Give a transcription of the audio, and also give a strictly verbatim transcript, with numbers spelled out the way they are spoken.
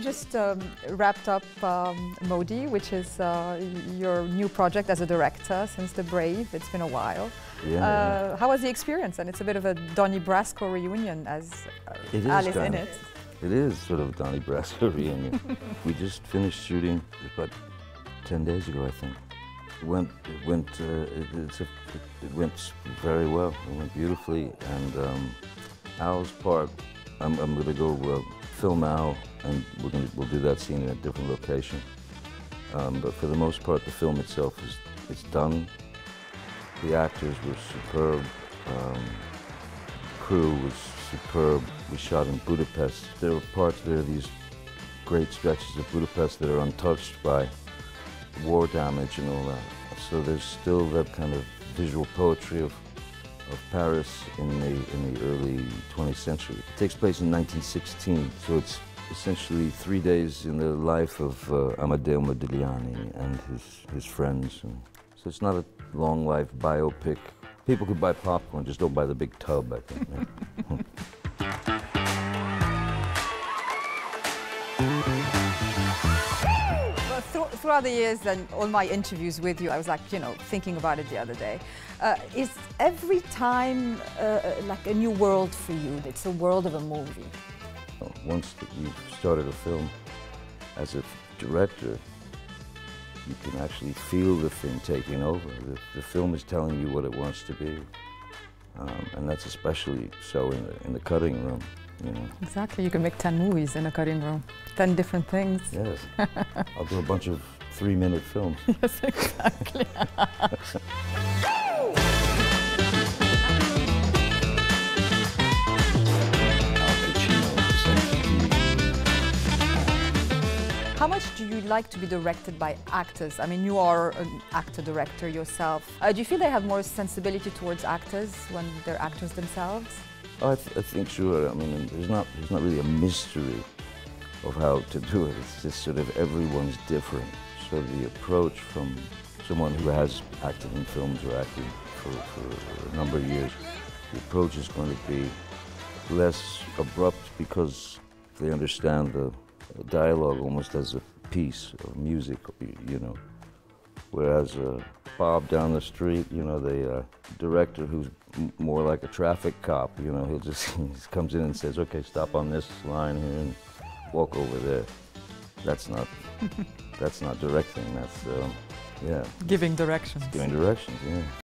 just um, wrapped up um, Modi, which is uh, your new project as a director since The Brave. It's been a while. Yeah, uh, yeah. How was the experience? And it's a bit of a Donnie Brasco reunion as uh, It is Alice in kinda. it. It is sort of a Donnie Brasco reunion. We just finished shooting about ten days ago, I think. It went, it went, uh, it, it's a, it, it went very well. It went beautifully, and um, Al's part, I'm, I'm going to go uh, film Al, and we're going to we'll do that scene in a different location. Um, but for the most part, the film itself is it's done. The actors were superb. Um, crew was superb. We shot in Budapest. There were parts there, these great stretches of Budapest that are untouched by war damage and all that. So there's still that kind of visual poetry of, of Paris in the, in the early twentieth century. It takes place in nineteen sixteen, so it's essentially three days in the life of uh, Amedeo Modigliani and his, his friends. And so it's not a long life biopic. People could buy popcorn, just don't buy the big tub, I think. Yeah. Well, th throughout the years and all my interviews with you, I was like, you know, thinking about it the other day. Uh, is every time uh, like a new world for you? It's a world of a movie. Once you've started a film, as a director, you can actually feel the thing taking over. The, the film is telling you what it wants to be. Um, and that's especially so in the, in the cutting room, you know. Exactly, you can make ten movies in a cutting room, ten different things. Yes, I'll do a bunch of three-minute films. Yes, exactly. How much do you like to be directed by actors? I mean, you are an actor-director yourself. Uh, do you feel they have more sensibility towards actors when they're actors themselves? I, th I think sure. I mean, there's not there's not really a mystery of how to do it. It's just sort of everyone's different. So the approach from someone who has acted in films or acted for, for a number of years, the approach is going to be less abrupt because they understand the dialogue almost as a piece of music, you know. Whereas uh, Bob down the street, you know, the uh, director who's m more like a traffic cop, you know, he'll just, he just comes in and says, okay, stop on this line here and walk over there. That's not, that's not directing, that's, um, yeah. Giving directions. Giving directions, yeah.